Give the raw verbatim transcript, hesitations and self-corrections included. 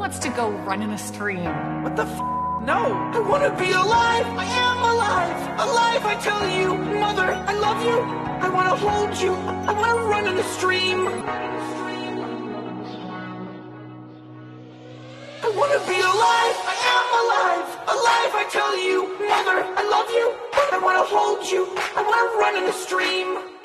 wants to go run in a stream? What the f? No! I wanna be alive! I am alive! Alive, I tell you! Mother, I love you! I wanna hold you! I wanna run in the stream! I wanna be alive! I am alive! Alive, I tell you! Mother, I love you! I wanna hold you! I wanna run in the stream!